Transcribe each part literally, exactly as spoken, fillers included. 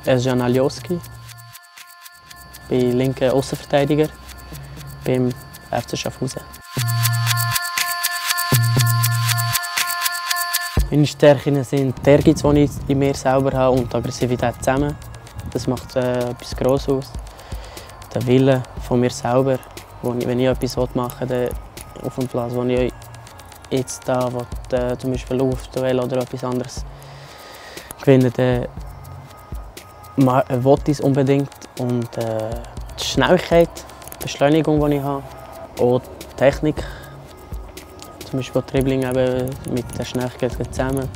Ercan Alioski. Ich bin linker Außenverteidiger beim F C Schaffhausen. Meine Stärken sind die Ehrgeiz, die ich in mir selber habe, und die Aggressivität zusammen. Das macht äh, etwas Grosses aus. Der Wille von mir selber, wo ich, wenn ich etwas machen will, auf dem Platz, wo ich jetzt da will, äh, zum Beispiel Luftduell oder etwas anderes gewinnen, dann will ich es unbedingt. Und äh, die Schnelligkeit, die Beschleunigung, die ich habe, auch die Technik, zum Beispiel Dribbling eben mit der Schnelligkeit zusammen.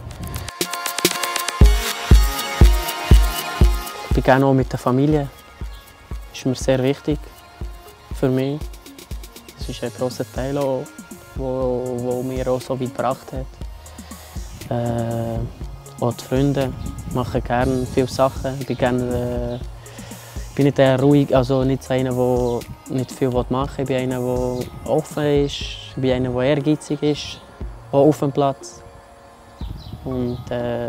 Ich bin gerne auch mit der Familie. Das ist mir sehr wichtig für mich. Das ist ein grosser Teil, der wo, wo mir auch so weit gebracht hat. Äh, auch die Freunde machen gerne viele Sachen. Ich bin, gerne, äh, bin nicht eher ruhig, also nicht so einer, der nicht viel machen will. Ich bin einer, der offen ist. Ich bin einer, der ehrgeizig ist, auch auf dem Platz. Und, äh,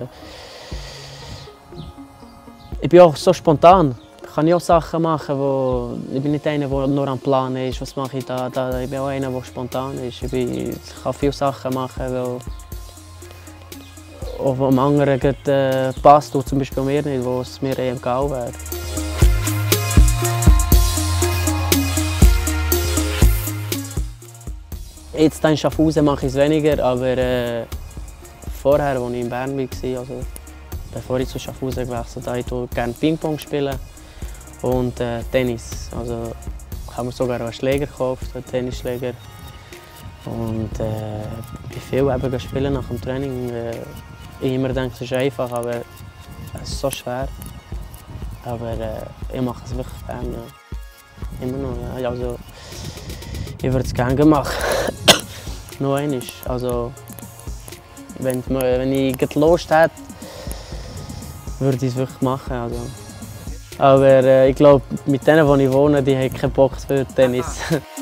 ich bin auch so spontan. Ich kann auch Sachen machen, wo ich bin nicht einer, der nur am Plan ist. Was mache ich da, da? Ich bin auch einer, der spontan ist. Ich, bin, ich kann viele Sachen machen, wo auch am anderen äh, passt, zum Beispiel mir nicht, wo es mir eher egal wäre. Jetzt in Schaffhausen mache ich es weniger, aber äh, vorher, als ich in Bern war, also bevor ich zu Schaffhausen gewechselt habe, ich gerne Ping-Pong spielen und äh, Tennis. Also ich habe mir sogar einen Schläger gekauft, einen Tennisschläger. Und äh, ich bin viel eben spielen nach dem Training. Äh, ich immer denke, es ist einfach, aber es ist so schwer. Aber äh, ich mache es wirklich gerne. Immer noch. Ja. Also, ich würde es gerne machen. Noch einmal. Also, wenn, wenn ich Lust hätte, würde ich es wirklich machen. Also. Aber äh, ich glaube, mit denen, die ich wohne, die haben keinen Bock für Tennis.